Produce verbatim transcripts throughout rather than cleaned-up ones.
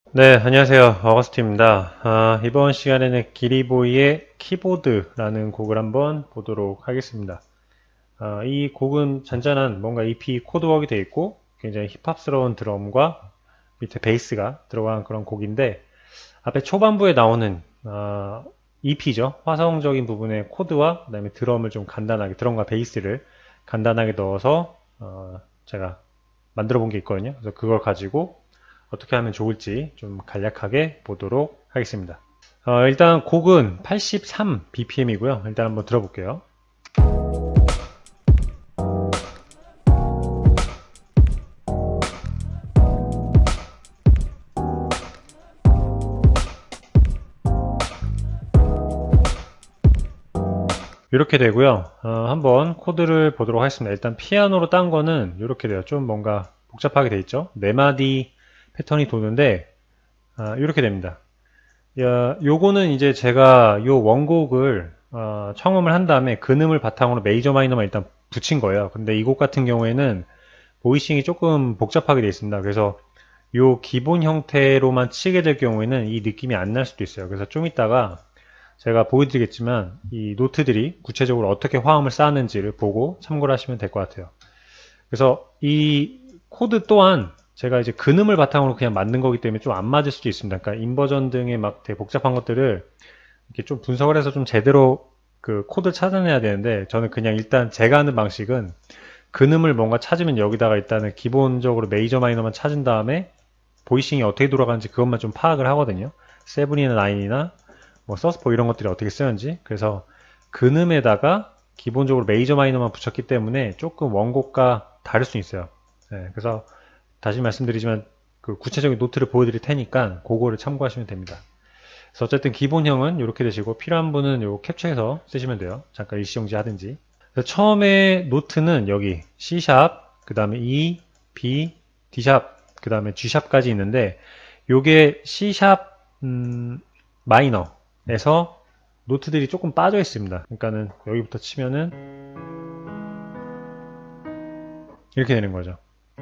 네, 안녕하세요. 어거스트입니다. 아, 이번 시간에는 기리보이의 키보드라는 곡을 한번 보도록 하겠습니다. 아, 이 곡은 잔잔한 뭔가 이피 코드웍이 되어 있고 굉장히 힙합스러운 드럼과 밑에 베이스가 들어간 그런 곡인데 앞에 초반부에 나오는 아, 이피죠. 화성적인 부분의 코드와 그다음에 드럼을 좀 간단하게 드럼과 베이스를 간단하게 넣어서 어, 제가 만들어 본 게 있거든요. 그래서 그걸 가지고 어떻게 하면 좋을지 좀 간략하게 보도록 하겠습니다. 어, 일단 곡은 팔십삼 비피엠이고요. 일단 한번 들어볼게요. 이렇게 되고요. 어, 한번 코드를 보도록 하겠습니다. 일단 피아노로 딴 거는 이렇게 돼요. 좀 뭔가 복잡하게 돼 있죠. 네 마디 패턴이 도는데 어, 이렇게 됩니다. 야, 요거는 이제 제가 요 원곡을 어, 청음을 한 다음에 근음을 바탕으로 메이저 마이너만 일단 붙인 거예요. 근데 이 곡 같은 경우에는 보이싱이 조금 복잡하게 되어 있습니다. 그래서 요 기본 형태로만 치게 될 경우에는 이 느낌이 안 날 수도 있어요. 그래서 좀 이따가 제가 보여드리겠지만 이 노트들이 구체적으로 어떻게 화음을 쌓는지를 보고 참고를 하시면 될 것 같아요. 그래서 이 코드 또한 제가 이제 근음을 바탕으로 그냥 만든 거기 때문에 좀 안 맞을 수도 있습니다. 그러니까 인버전 등의 막 되게 복잡한 것들을 이렇게 좀 분석을 해서 좀 제대로 그 코드를 찾아내야 되는데 저는 그냥 일단 제가 하는 방식은 근음을 뭔가 찾으면 여기다가 일단은 기본적으로 메이저 마이너만 찾은 다음에 보이싱이 어떻게 돌아가는지 그것만 좀 파악을 하거든요. 세븐이나 나인이나 뭐 서스포 이런 것들이 어떻게 쓰는지. 그래서 근음에다가 기본적으로 메이저 마이너만 붙였기 때문에 조금 원곡과 다를 수 있어요. 네, 그래서 다시 말씀드리지만 그 구체적인 노트를 보여드릴 테니까 그거를 참고하시면 됩니다. 그래서 어쨌든 기본형은 이렇게 되시고 필요한 분은 요 캡처해서 쓰시면 돼요. 잠깐 일시정지 하든지. 그래서 처음에 노트는 여기 C 샵, 그 다음에 E, B, D 샵, 그 다음에 G 샵까지 있는데 요게 C 샵 음, 마이너에서 노트들이 조금 빠져 있습니다. 그러니까는 여기부터 치면은 이렇게 되는 거죠.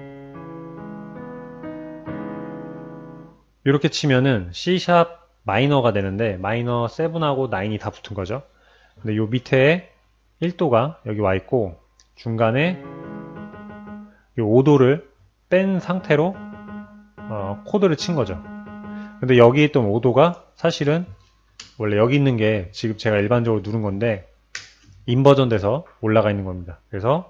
이렇게 치면은 C 샵 마이너가 되는데 마이너 칠하고 나인이 다 붙은 거죠. 근데 요 밑에 일 도가 여기 와 있고 중간에 요 오 도를 뺀 상태로 어, 코드를 친 거죠. 근데 여기 있던 오 도가 사실은 원래 여기 있는 게 지금 제가 일반적으로 누른 건데 인버전 돼서 올라가 있는 겁니다. 그래서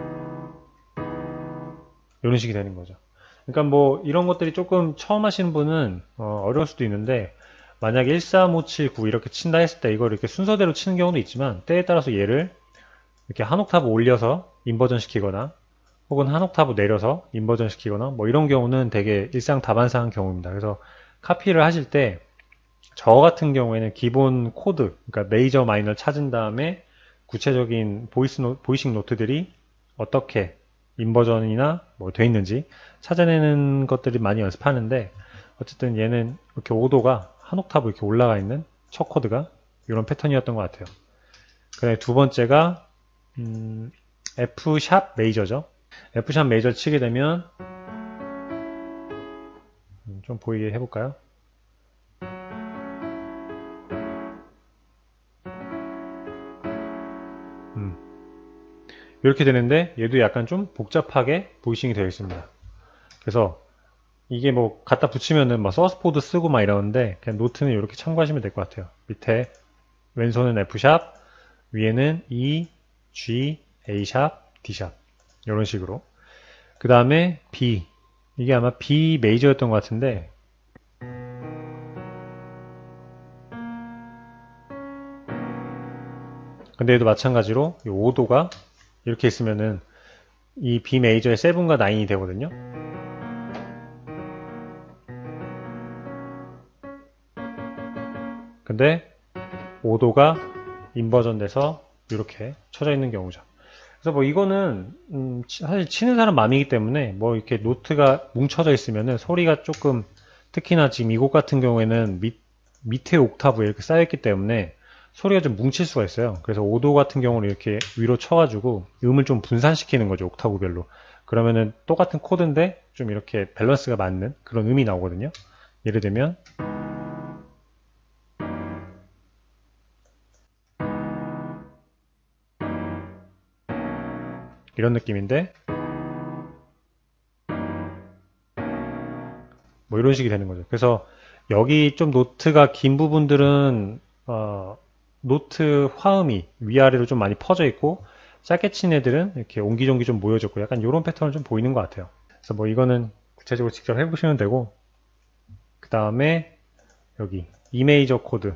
이런 식이 되는 거죠. 그러니까 뭐 이런 것들이 조금 처음 하시는 분은 어, 어려울 수도 있는데 만약에 일, 삼, 오, 칠, 구 이렇게 친다 했을 때 이걸 이렇게 순서대로 치는 경우도 있지만 때에 따라서 얘를 이렇게 한 옥타브 올려서 인버전 시키거나 혹은 한 옥타브 내려서 인버전 시키거나 뭐 이런 경우는 되게 일상다반사한 경우입니다. 그래서 카피를 하실 때 저 같은 경우에는 기본 코드, 그러니까 메이저 마이너를 찾은 다음에 구체적인 보이스 노, 보이싱 노트들이 어떻게 인버전이나 뭐 돼 있는지 찾아내는 것들이 많이 연습하는데 어쨌든 얘는 이렇게 오 도가 한 옥타브 이렇게 올라가 있는 첫 코드가 이런 패턴이었던 것 같아요. 그다음에 두 번째가 음, F 샵 메이저죠. F 샵 메이저 치게 되면 음, 좀 보이게 해볼까요? 음, 이렇게 되는데 얘도 약간 좀 복잡하게 보이싱이 되어 있습니다. 그래서 이게 뭐 갖다 붙이면은 막 서스포드 쓰고 막 이러는데 그냥 노트는 이렇게 참고하시면 될 것 같아요. 밑에 왼손은 F 샵, 위에는 E, G, A 샵, D 샵 이런 식으로. 그 다음에 B 이게 아마 B 메이저였던 것 같은데 근데 얘도 마찬가지로 이 오 도가 이렇게 있으면은 이 B 메이저의 칠과 나인이 되거든요. 근데 오 도가 인버전 돼서 이렇게 쳐져 있는 경우죠. 그래서 뭐 이거는 음 사실 치는 사람 마음이기 때문에 뭐 이렇게 노트가 뭉쳐져 있으면은 소리가 조금 특히나 지금 이 곡 같은 경우에는 밑, 밑에 옥타브에 이렇게 쌓여있기 때문에 소리가 좀 뭉칠 수가 있어요. 그래서 오 도 같은 경우는 이렇게 위로 쳐가지고 음을 좀 분산시키는 거죠. 옥타브별로. 그러면은 똑같은 코드인데 좀 이렇게 밸런스가 맞는 그런 음이 나오거든요. 예를 들면 이런 느낌인데 뭐 이런 식이 되는 거죠. 그래서 여기 좀 노트가 긴 부분들은 어, 노트 화음이 위아래로 좀 많이 퍼져 있고 짧게 친 애들은 이렇게 옹기종기 좀 모여졌고 약간 이런 패턴을 좀 보이는 것 같아요. 그래서 뭐 이거는 구체적으로 직접 해보시면 되고, 그 다음에 여기 E 메이저 코드,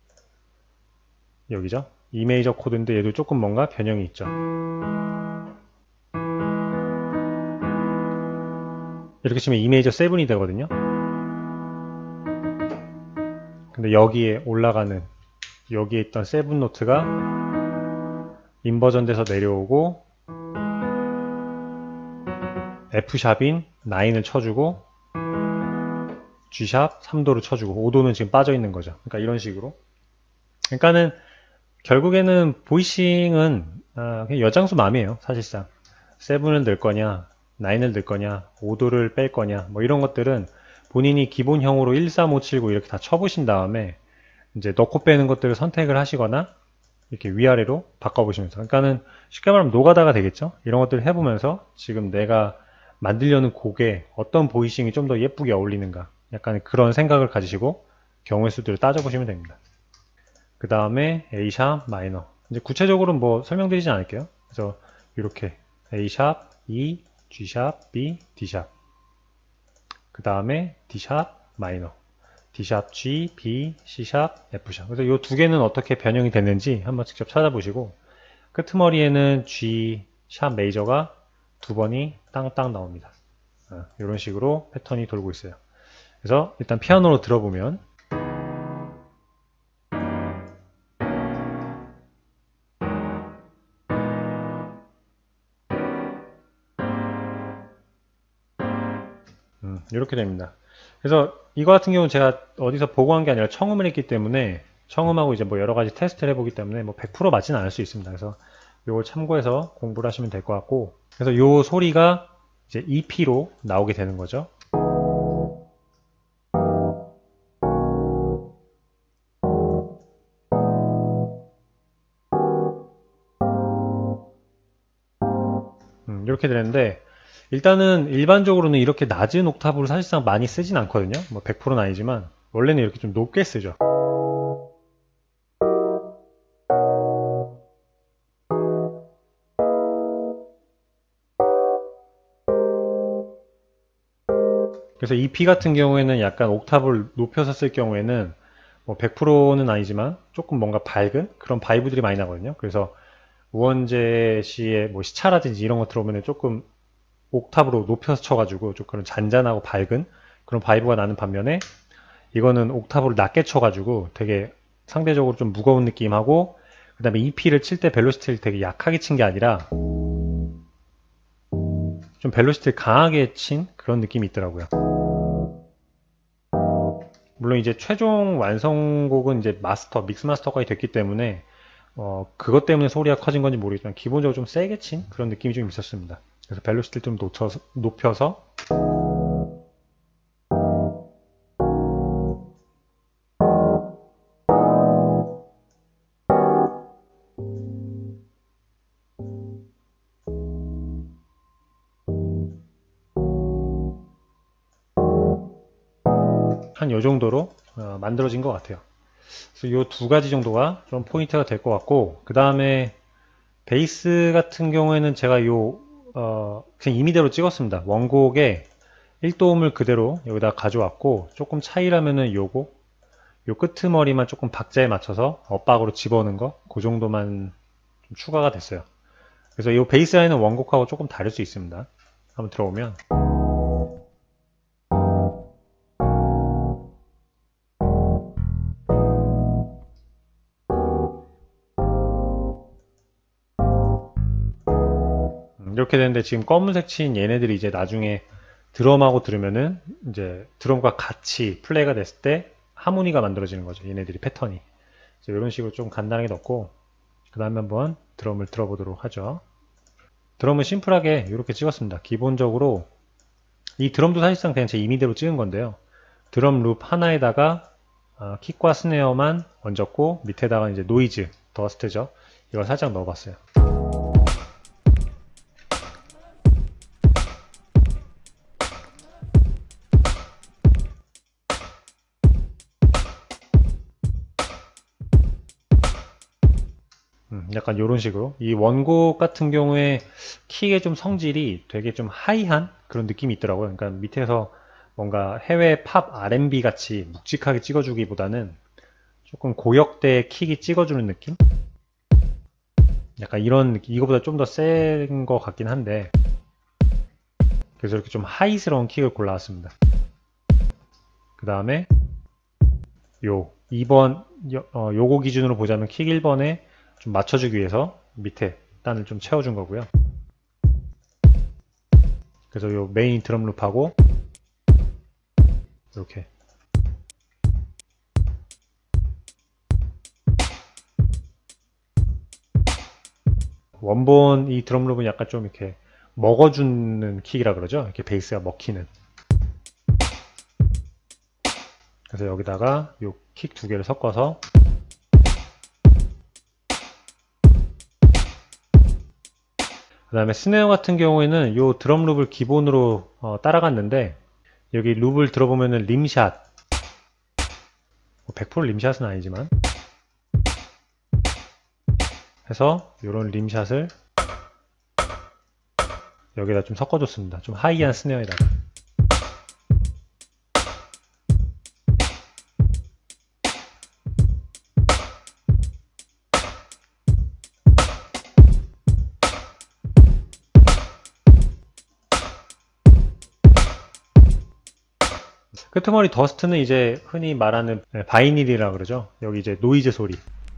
여기죠. E 메이저 코드인데 얘도 조금 뭔가 변형이 있죠. 이렇게 치면 E 메이저 칠이 되거든요. 근데 여기에 올라가는 여기에 있던 세븐 노트가 인버전 돼서 내려오고 F샵인 나인을 쳐주고 G샵 삼 도를 쳐주고 오 도는 지금 빠져 있는 거죠. 그러니까 이런 식으로. 그러니까는 결국에는 보이싱은 아, 그냥 여장수 맘이에요. 사실상 칠을 넣을 거냐 나인을 넣을 거냐 오 도를 뺄 거냐 뭐 이런 것들은 본인이 기본형으로 일, 삼, 오, 칠, 구 이렇게 다 쳐보신 다음에 이제 넣고 빼는 것들을 선택을 하시거나 이렇게 위아래로 바꿔보시면서, 그러니까는 쉽게 말하면 노가다가 되겠죠. 이런 것들을 해보면서 지금 내가 만들려는 곡에 어떤 보이싱이 좀 더 예쁘게 어울리는가 약간 그런 생각을 가지시고 경우의 수들을 따져보시면 됩니다. 그 다음에 A샵 마이너, 이제 구체적으로는 뭐 설명드리진 않을게요. 그래서 이렇게 A샵, E, G샵, B, D샵, 그 다음에 D샵 마이너, D샵, G, B, C샵, F샵. 그래서 이 두 개는 어떻게 변형이 됐는지 한번 직접 찾아보시고, 끄트머리에는 G, 샵 메이저가 두 번이 땅땅 나옵니다. 이런 식으로 패턴이 돌고 있어요. 그래서 일단 피아노로 들어보면 음, 이렇게 됩니다. 그래서 이거 같은 경우는 제가 어디서 보고 한 게 아니라 청음을 했기 때문에 청음하고 이제 뭐 여러 가지 테스트를 해보기 때문에 뭐 백 퍼센트 맞지는 않을 수 있습니다. 그래서 이걸 참고해서 공부를 하시면 될 것 같고, 그래서 이 소리가 이제 이피로 나오게 되는 거죠. 음, 이렇게 되는데 일단은 일반적으로는 이렇게 낮은 옥타브를 사실상 많이 쓰진 않거든요. 뭐 백 퍼센트는 아니지만 원래는 이렇게 좀 높게 쓰죠. 그래서 이피 같은 경우에는 약간 옥타브를 높여서 쓸 경우에는 뭐 백 퍼센트는 아니지만 조금 뭔가 밝은 그런 바이브들이 많이 나거든요. 그래서 우원재 씨의 뭐 시차라든지 이런 거 들어오면 조금 옥타브로 높여서 쳐가지고 좀 그런 잔잔하고 밝은 그런 바이브가 나는 반면에, 이거는 옥타브를 낮게 쳐가지고 되게 상대적으로 좀 무거운 느낌하고, 그 다음에 이피를 칠 때 벨로시티를 되게 약하게 친 게 아니라 좀 벨로시티를 강하게 친 그런 느낌이 있더라고요. 물론 이제 최종 완성곡은 이제 마스터, 믹스 마스터까지 됐기 때문에 어, 그것 때문에 소리가 커진 건지 모르겠지만 기본적으로 좀 세게 친 그런 느낌이 좀 있었습니다. 그래서 벨로시티를 좀 높여서, 높여서 한 요 정도로 어, 만들어진 것 같아요. 그래서 요 두 가지 정도가 좀 포인트가 될 것 같고, 그 다음에 베이스 같은 경우에는 제가 요 어, 그냥 임의대로 찍었습니다. 원곡에 일 도음을 그대로 여기다 가져왔고, 조금 차이라면은 요거 요 끄트머리만 조금 박자에 맞춰서 엇박으로 집어넣은 거, 그 정도만 좀 추가가 됐어요. 그래서 이 베이스 라인은 원곡하고 조금 다를 수 있습니다. 한번 들어보면 이렇게 되는데, 지금 검은색 친 얘네들이 이제 나중에 드럼하고 들으면은 이제 드럼과 같이 플레이가 됐을 때 하모니가 만들어지는 거죠. 얘네들이 패턴이. 이런 식으로 좀 간단하게 넣고, 그 다음에 한번 드럼을 들어보도록 하죠. 드럼은 심플하게 이렇게 찍었습니다. 기본적으로 이 드럼도 사실상 그냥 제 임의대로 찍은 건데요. 드럼 룹 하나에다가 어, 킥과 스네어만 얹었고 밑에다가 이제 노이즈, 더스트죠. 이걸 살짝 넣어봤어요. 음, 약간 이런 식으로. 이 원곡 같은 경우에 킥의 좀 성질이 되게 좀 하이한 그런 느낌이 있더라고요. 그러니까 밑에서 뭔가 해외 팝 알앤비 같이 묵직하게 찍어주기보다는 조금 고역대 킥이 찍어주는 느낌? 약간 이런 느낌, 이거보다 좀 더 센 것 같긴 한데, 그래서 이렇게 좀 하이스러운 킥을 골라왔습니다. 그 다음에 요 이 번 요, 어, 요거 기준으로 보자면 킥 일 번에 좀 맞춰주기 위해서 밑에 단을 좀 채워준 거고요. 그래서 요 메인 드럼 룹하고 이렇게 원본 이 드럼 룹은 약간 좀 이렇게 먹어주는 킥이라 그러죠. 이렇게 베이스가 먹히는. 그래서 여기다가 요 킥 두 개를 섞어서 그 다음에 스네어 같은 경우에는 요 드럼 룹을 기본으로 어, 따라갔는데 여기 룹을 들어보면은 림샷 백 퍼센트 림샷은 아니지만 해서 요런 림샷을 여기다 좀 섞어줬습니다. 좀 하이한 스네어에다가. 끄트머리 더스트는 이제 흔히 말하는 바이닐이라 그러죠. 여기 이제 노이즈 소리.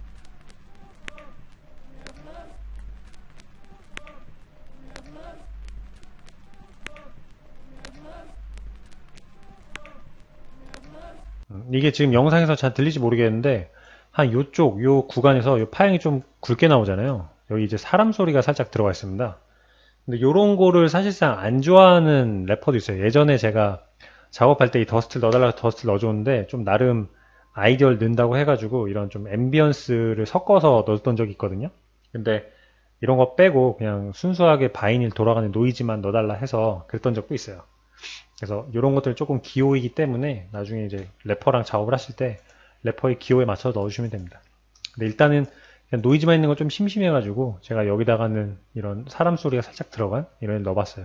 이게 지금 영상에서 잘 들릴지 모르겠는데 한 요쪽 요 구간에서 요 파형이 좀 굵게 나오잖아요. 여기 이제 사람 소리가 살짝 들어가 있습니다. 근데 요런 거를 사실상 안 좋아하는 래퍼도 있어요. 예전에 제가 작업할 때 이 더스트를 넣어달라고 더스트를 넣어줬는데 좀 나름 아이디어를 넣는다고 해가지고 이런 좀 앰비언스를 섞어서 넣었던 적이 있거든요. 근데 이런 거 빼고 그냥 순수하게 바이닐 돌아가는 노이즈만 넣어달라 해서 그랬던 적도 있어요. 그래서 이런 것들 조금 기호이기 때문에 나중에 이제 래퍼랑 작업을 하실 때 래퍼의 기호에 맞춰서 넣어주시면 됩니다. 근데 일단은 그냥 노이즈만 있는 거 좀 심심해가지고 제가 여기다가는 이런 사람 소리가 살짝 들어간 이런 걸 넣어봤어요.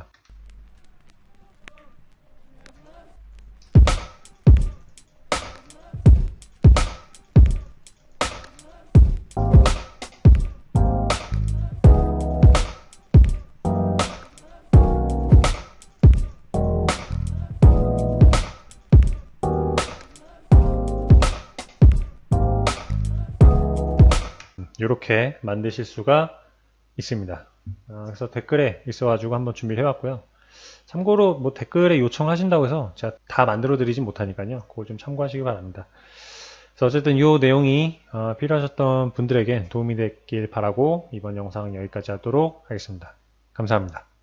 이렇게 만드실 수가 있습니다. 어, 그래서 댓글에 있어가지고 한번 준비를 해봤고요. 참고로 뭐 댓글에 요청하신다고 해서 제가 다 만들어 드리진 못하니까요. 그거 좀 참고하시기 바랍니다. 그래서 어쨌든 이 내용이 어, 필요하셨던 분들에게 도움이 됐길 바라고 이번 영상은 여기까지 하도록 하겠습니다. 감사합니다.